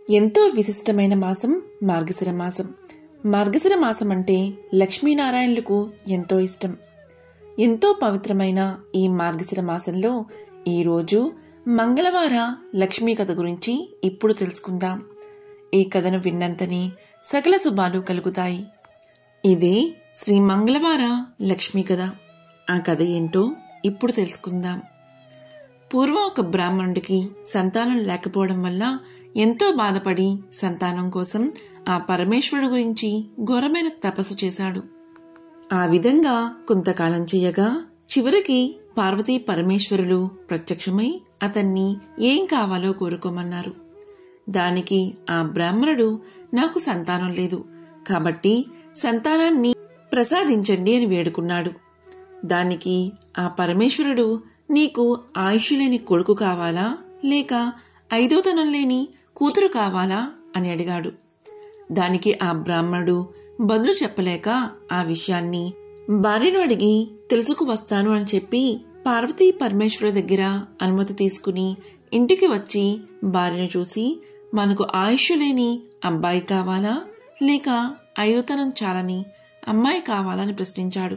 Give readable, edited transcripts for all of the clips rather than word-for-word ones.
ఎంతో విశిష్టమైన మాసం మార్గశిర మాసం. మార్గశిర మాసం అంటే లక్ష్మీనారాయణులకు ఎంతో ఇష్టం. ఎంతో పవిత్రమైన ఈ మార్గశిర మాసంలో ఈరోజు మంగళవార లక్ష్మీ కథ గురించి ఇప్పుడు తెలుసుకుందాం. ఈ కథను విన్నంతనే సకల శుభాలు కలుగుతాయి. ఇదే శ్రీ మంగళవార లక్ష్మీ కథ. ఆ కథ ఏంటో ఇప్పుడు తెలుసుకుందాం. పూర్వం ఒక బ్రాహ్మణుడికి సంతానం లేకపోవడం వల్ల ఎంతో బాధపడి సంతానం కోసం ఆ పరమేశ్వరుడు గురించి ఘోరమైన తపస్సు చేశాడు. ఆ విధంగా కొంతకాలం చేయగా చివరికి పార్వతీ పరమేశ్వరులు ప్రత్యక్షమై అతన్ని ఏం కావాలో కోరుకోమన్నారు. దానికి ఆ బ్రాహ్మణుడు, నాకు సంతానం లేదు కాబట్టి సంతానాన్ని ప్రసాదించండి అని వేడుకున్నాడు. దానికి ఆ పరమేశ్వరుడు, నీకు ఆయుష్ లేని కొడుకు కావాలా లేక ఐదోతనం లేని కూతురు కావాలా అని అడిగాడు. దానికి ఆ బ్రాహ్మణుడు బదులు చెప్పలేక ఆ విషయాన్ని భార్యను అడిగి తెలుసుకు వస్తాను అని చెప్పి పార్వతీ పరమేశ్వరుల దగ్గర అనుమతి తీసుకుని ఇంటికి వచ్చి భార్యను చూసి, మనకు ఆయుష్ లేని అబ్బాయి కావాలా లేక ఐదోతనం చాలని అమ్మాయి కావాలని ప్రశ్నించాడు.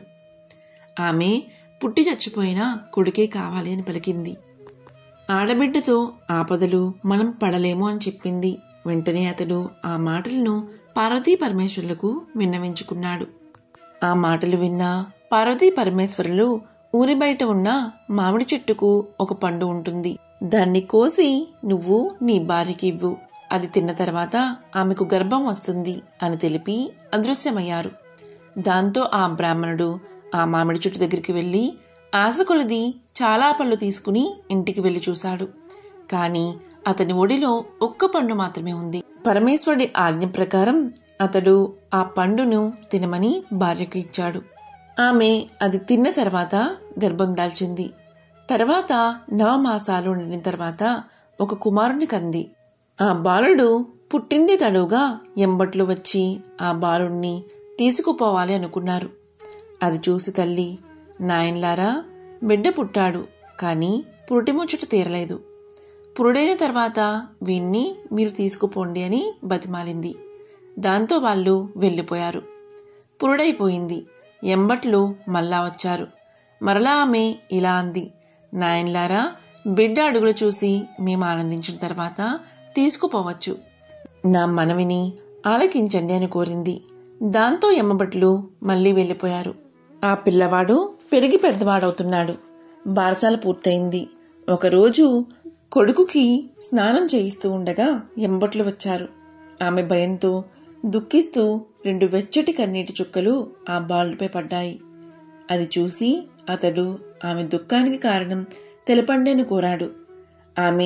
ఆమె పుట్టి చచ్చిపోయిన కొడుకే కావాలి అని పలికింది. ఆడబిడ్డతో ఆపదలు మనం పడలేము అని చెప్పింది. వెంటనే అతడు ఆ మాటలను పార్వతీ పరమేశ్వరులకు విన్నవించుకున్నాడు. ఆ మాటలు విన్న పార్వతీ పరమేశ్వరులు, ఊరి బయట ఉన్న మామిడి చెట్టుకు ఒక పండు ఉంటుంది, దాన్ని కోసి నువ్వు నీ భార్యకి ఇవ్వు, అది తిన్న తర్వాత ఆమెకు గర్భం వస్తుంది అని తెలిపి అదృశ్యమయ్యారు. దాంతో ఆ బ్రాహ్మణుడు ఆ మామిడి చెట్టు దగ్గరికి వెళ్లి ఆశ కొలది చాలా పళ్ళు తీసుకుని ఇంటికి వెళ్లి చూశాడు. కాని అతని ఒడిలో ఒక్క పండు మాత్రమే ఉంది. పరమేశ్వరుడి ఆజ్ఞ ప్రకారం అతడు ఆ పండును తినమని భార్యకు ఇచ్చాడు. ఆమె అది తిన్న తర్వాత గర్భం దాల్చింది. తర్వాత 9 మాసాలు నిండిన తర్వాత ఒక కుమారుని కంది. ఆ బాలుడు పుట్టింది తడుగా ఎంబట్లు వచ్చి ఆ బాలుణ్ణి తీసుకుపోవాలి అనుకున్నారు. అది చూసి తల్లి, నాయన్లారా, బిడ్డ పుట్టాడు కాని పురుటి ముచ్చట తీరలేదు. పురుడైన తర్వాత వీణ్ణి మీరు తీసుకుపోండి అని బతిమాలింది. దాంతో వాళ్ళు వెళ్ళిపోయారు. పురుడైపోయింది. ఎంబట్లు మళ్ళా వచ్చారు. మరలా ఆమె ఇలా అంది, నాయన్లారా, బిడ్డ అడుగులు చూసి మేము ఆనందించిన తర్వాత తీసుకుపోవచ్చు, నా మనవిని ఆలకించండి అని కోరింది. దాంతో ఎమ్మబట్లు మళ్లీ వెళ్ళిపోయారు. ఆ పిల్లవాడు పెరిగి పెద్దవాడవుతున్నాడు. బారసాల పూర్తయింది. ఒకరోజు కొడుకుకి స్నానం చేయిస్తూ ఉండగా ఎంబట్లు వచ్చారు. ఆమె భయంతో దుఃఖిస్తూ 2 వెచ్చటి కన్నీటి చుక్కలు ఆ బాలుడిపై పడ్డాయి. అది చూసి అతడు ఆమె దుఃఖానికి కారణం తెలపండి అని కోరాడు. ఆమె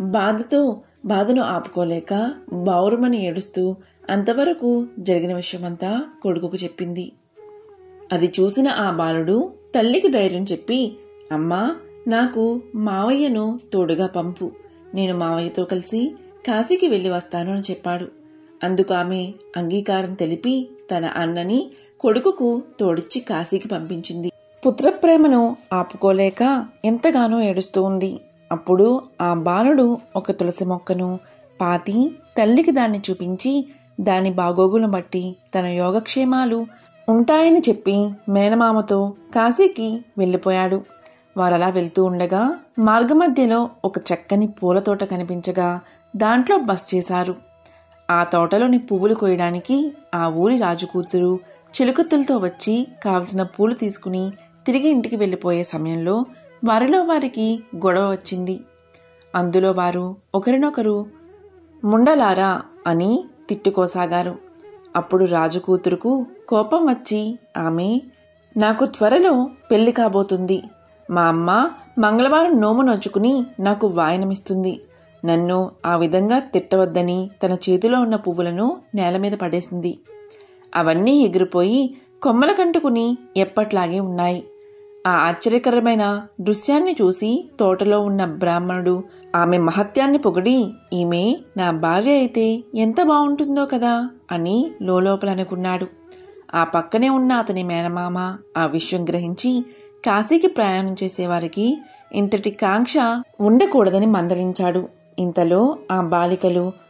బాధను ఆపుకోలేక బావురుమని ఏడుస్తూ అంతవరకు జరిగిన విషయమంతా కొడుకుకు చెప్పింది. అది చూసిన ఆ బాలుడు తల్లికి ధైర్యం చెప్పి, అమ్మా, నాకు మావయ్యను తోడుగా పంపు, నేను మావయ్యతో కలిసి కాశీకి వెళ్లి వస్తాను అని చెప్పాడు. అందుకు ఆమె అంగీకారం తెలిపి తన అన్నని కొడుకుకు తోడిచ్చి కాశీకి పంపించింది. పుత్రప్రేమను ఆపుకోలేక ఎంతగానో ఏడుస్తూ ఉంది. అప్పుడు ఆ బాలుడు ఒక తులసి మొక్కను పాతి తల్లికి దాన్ని చూపించి దాని బాగోగులను బట్టి తన యోగక్షేమాలు ఉంటాయని చెప్పి మేనమామతో కాశీకి వెళ్ళిపోయాడు. వారలా వెళ్తూ ఉండగా మార్గమధ్యలో ఒక చక్కని పూల తోట కనిపించగా దాంట్లో బస చేశారు. ఆ తోటలోని పువ్వులు కోయడానికి ఆ ఊరి రాజుకూతురు చిలుకత్తులతో వచ్చి కావలసిన పూలు తీసుకుని తిరిగి ఇంటికి వెళ్ళిపోయే సమయంలో వారిలో వారికి గొడవ వచ్చింది. అందులో వారు ఒకరినొకరు ముండలారా అని తిట్టుకోసాగారు. అప్పుడు రాజుకూతురుకు కోపం వచ్చి ఆమె, నాకు త్వరలో పెళ్లి కాబోతుంది, మా అమ్మ మంగళవారం నోము నోచుకుని నాకు వాయనమిస్తుంది, నన్ను ఆ విధంగా తిట్టవద్దని తన చేతిలో ఉన్న పువ్వులను నేల మీద పడేసింది. అవన్నీ ఎగిరిపోయి కొమ్మల కంటుకుని ఎప్పట్లాగే ఉన్నాయి. ఆ ఆశ్చర్యకరమైన దృశ్యాన్ని చూసి తోటలో ఉన్న బ్రాహ్మణుడు ఆమె మహత్యాన్ని పొగిడి, ఈమె నా భార్య అయితే ఎంత బావుంటుందో కదా అని లోలోపల అనుకున్నాడు. ఆ పక్కనే ఉన్న అతని మేనమామ ఆ విషయం గ్రహించి కాశీకి ప్రయాణం చేసేవారికి ఇంతటి కాంక్ష ఉండకూడదని మందలించాడు. ఇంతలో ఆ బాలికలు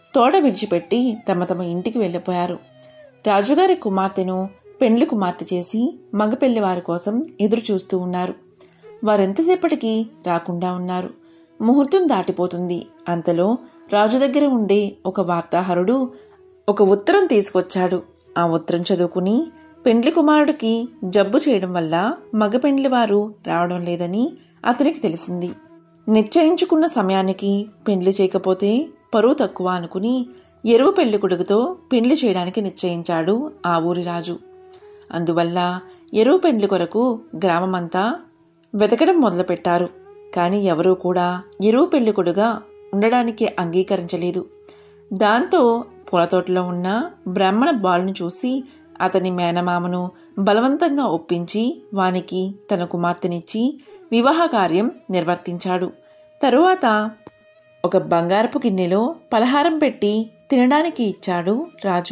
తోట విడిచిపెట్టి తమ తమ ఇంటికి వెళ్ళిపోయారు. రాజుగారి కుమార్తెను పెండ్లి కుమార్తె చేసి మగ పెళ్లివారి కోసం ఎదురు చూస్తూ ఉన్నారు. వారెంతసేపటికి రాకుండా ఉన్నారు. ముహూర్తం దాటిపోతుంది. అంతలో రాజు దగ్గర ఉండే ఒక వార్తాహరుడు ఒక ఉత్తరం తీసుకొచ్చాడు. ఆ ఉత్తరం చదువుకుని పెండ్లి కుమారుడికి జబ్బు చేయడం వల్ల మగ పెండ్లివారు రావడం లేదని అతనికి తెలిసింది. నిశ్చయించుకున్న సమయానికి పెండ్లి చేయకపోతే పరువు తక్కువ అనుకుని ఎరువు పెళ్లి కొడుకుతో పెండ్లి చేయడానికి నిశ్చయించాడు ఆ ఊరి రాజు. అందువల్ల ఎరువు పెండ్లి కొరకు గ్రామమంతా వెతకడం మొదలుపెట్టారు. కాని ఎవరూ కూడా ఎరువు పెళ్లి కొడుగా ఉండడానికి అంగీకరించలేదు. దాంతో పూలతోటలో ఉన్న బ్రాహ్మణ బాలుని చూసి అతని మేనమామను బలవంతంగా ఒప్పించి వానికి తన కుమార్తెనిచ్చి వివాహ కార్యం నిర్వర్తించాడు. తరువాత ఒక బంగారపు గిన్నెలో పలహారం పెట్టి తినడానికి ఇచ్చాడు రాజు.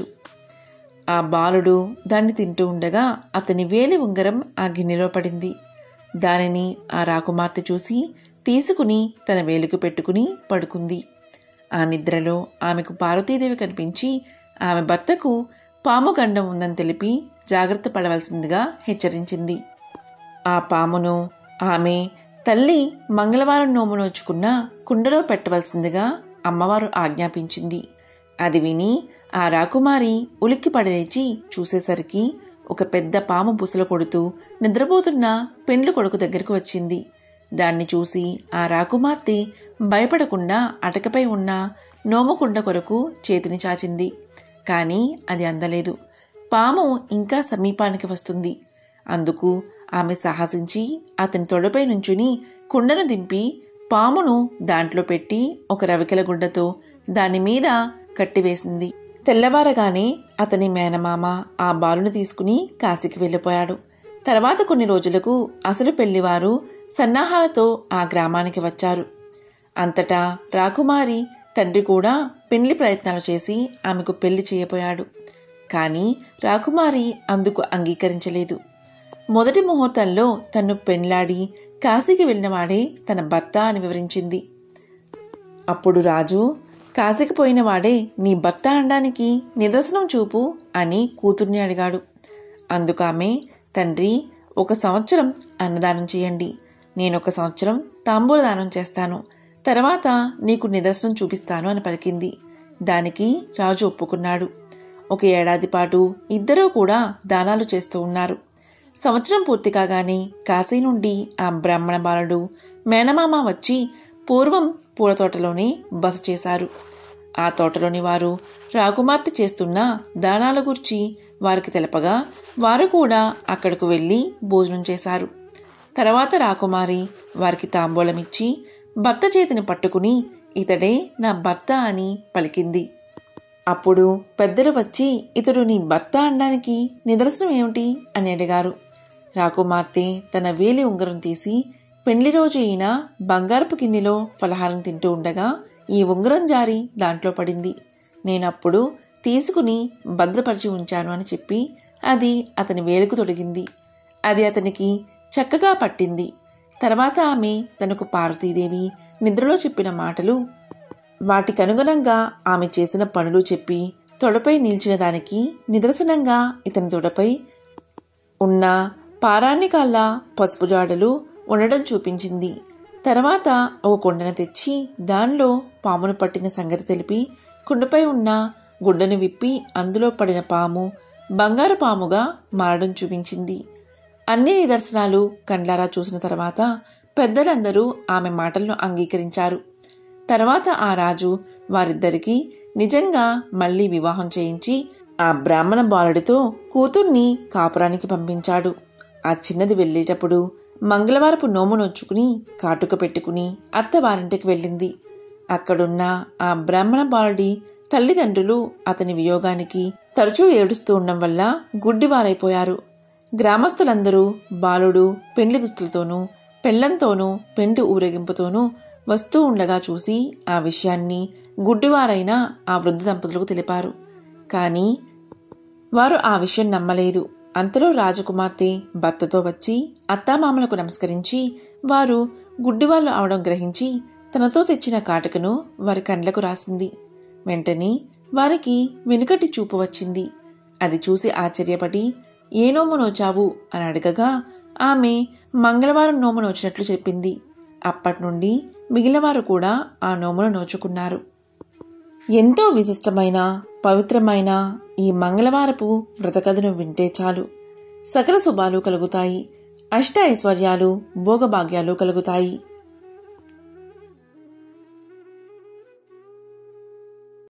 ఆ బాలుడు దాన్ని తింటూ ఉండగా అతని వేలి ఉంగరం ఆ గిన్నెలో పడింది. దానిని ఆ రాకుమార్తె చూసి తీసుకుని తన వేలుకు పెట్టుకుని పడుకుంది. ఆ నిద్రలో ఆమెకు పార్వతీదేవి కనిపించి ఆమె భర్తకు పాము గండం ఉందని తెలిపి జాగ్రత్త పడవలసిందిగా హెచ్చరించింది. ఆ పామును ఆమె తల్లి మంగళవారం నోము నోచుకున్న కుండలో పెట్టవలసిందిగా అమ్మవారు ఆజ్ఞాపించింది. అది విని ఆ రాకుమారి ఉలిక్కి పడలేచి చూసేసరికి ఒక పెద్ద పాము బుసలు కొడుతూ నిద్రపోతున్న పెండ్లి కొడుకు దగ్గరకు వచ్చింది. దాన్ని చూసి ఆ రాకుమార్తె భయపడకుండా అటకపై ఉన్న నోముకుండ కొరకు చేతిని చాచింది. కానీ అది అందలేదు. పాము ఇంకా సమీపానికి వస్తుంది. అందుకు ఆమె సాహసించి అతని తొడపై నుంచుని కుండను దింపి పామును దాంట్లో పెట్టి ఒక రవికెల గుడ్డతో దానిమీద కట్టివేసింది. తెల్లవారగానే అతని మేనమామ ఆ బాలుని తీసుకుని కాశీకి వెళ్ళిపోయాడు. తర్వాత కొన్ని రోజులకు అసలు పెళ్లివారు సన్నాహాలతో ఆ గ్రామానికి వచ్చారు. అంతటా రాకుమారి తండ్రి కూడా పెళ్లి ప్రయత్నాలు చేసి ఆమెకు పెళ్లి చేయబోయాడు. కానీ రాకుమారి అందుకు అంగీకరించలేదు. మొదటి ముహూర్తంలో తన్ను పెళ్లాడి కాశీకి వెళ్ళినవాడే తన భర్త అని వివరించింది. అప్పుడు రాజు, కాశీకి పోయినవాడే నీ భర్త అనడానికి నిదర్శనం చూపు అని కూతుర్ని అడిగాడు. అందుకామె, తండ్రి 1 సంవత్సరం అన్నదానం చేయండి, నేను 1 సంవత్సరం తాంబూలదానం చేస్తాను, తర్వాత నీకు నిదర్శనం చూపిస్తాను అని పలికింది. దానికి రాజు ఒప్పుకున్నాడు. 1 ఏడాది పాటు ఇద్దరూ కూడా దానాలు చేస్తూ ఉన్నారు. సంవత్సరం పూర్తి కాగానే కాశీ నుండి ఆ బ్రాహ్మణ బాలుడు మేనమామ వచ్చి పూర్వం పూలతోటలోనే బస చేశారు. ఆ తోటలోని వారు రాకుమార్తె చేస్తున్న దానాల గురించి వారికి తెలపగా వారు కూడా అక్కడకు వెళ్ళి భోజనం చేశారు. తర్వాత రాకుమారి వారికి తాంబూలమిచ్చి భర్త చేతిని పట్టుకుని ఇతడే నా భర్త అని పలికింది. అప్పుడు పెద్దలు వచ్చి ఇతడు నీ భర్త అనడానికి నిదర్శనం ఏమిటి అని అడిగారు. రాకుమార్తె తన వేలి ఉంగరం తీసి పెండ్లి రోజు ఈయన బంగారపు గిన్నెలో ఫలహారం తింటూ ఉండగా ఈ ఉంగరం జారి దాంట్లో పడింది. నేనప్పుడు తీసుకుని భద్రపరిచి ఉంచాను అని చెప్పి అది అతని వేలుకు తొడిగింది. అది అతనికి చక్కగా పట్టింది. తర్వాత ఆమె తనకు పార్వతీదేవి నిద్రలో చెప్పిన మాటలు, వాటికనుగుణంగా ఆమె చేసిన పనులు చెప్పి తొడపై నిలిచిన దానికి నిదర్శనంగా ఇతని తొడపై ఉన్న పారాణికాళ్ళ పసుపు జాడలు ఉండడం చూపించింది. తర్వాత ఒక కుండను తెచ్చి దానిలో పామును పట్టిన సంగతి తెలిపి కుండపై ఉన్న గుడ్డను విప్పి అందులో పడిన పాము బంగారు పాముగా మారడం చూపించింది. అన్ని నిదర్శనాలు కండ్లారా చూసిన తర్వాత పెద్దలందరూ ఆమె మాటలను అంగీకరించారు. తర్వాత ఆ రాజు వారిద్దరికీ నిజంగా మళ్లీ వివాహం చేయించి ఆ బ్రాహ్మణ బాలుడితో కూతుర్ని కాపురానికి పంపించాడు. ఆ చిన్నది వెళ్ళేటప్పుడు మంగళవారపు నోము నొచ్చుకుని కాటుక పెట్టుకుని అత్తవారింటికి వెళ్ళింది. అక్కడున్న ఆ బ్రాహ్మణ బాలుడి తల్లిదండ్రులు అతని వియోగానికి తరచూ ఏడుస్తూ ఉండడం వల్ల గుడ్డివారైపోయారు. గ్రామస్తులందరూ బాలుడు పెండ్లి దుస్తులతోనూ పెళ్లంతోనూ పెండి ఊరేగింపుతోనూ వస్తూ ఉండగా చూసి ఆ విషయాన్ని గుడ్డివారైన ఆ వృద్ధ దంపతులకు తెలిపారు. కానీ వారు ఆ విషయం నమ్మలేదు. అంతలో రాజకుమార్తె భర్తతో వచ్చి అత్తామామలకు నమస్కరించి వారు గుడ్డివాళ్లు అవడం గ్రహించి తనతో తెచ్చిన కాటుకను వారి కండ్లకు రాసింది. వెంటనే వారికి వెనుకటి చూపు వచ్చింది. అది చూసి ఆశ్చర్యపడి, ఏ నోము నోచావు అని అడగగా ఆమె మంగళవారం నోము నోచినట్లు చెప్పింది. అప్పటినుండి మిగిలినవారు కూడా ఆ నోమును నోచుకున్నారు. ఎంతో విశిష్టమైన పవిత్రమైన ఈ మంగళవారపు వ్రతకథను వింటే చాలు సకల శుభాలు కలుగుతాయి, అష్ట ఐశ్వర్యాలు భోగభాగ్యాలు కలుగుతాయి.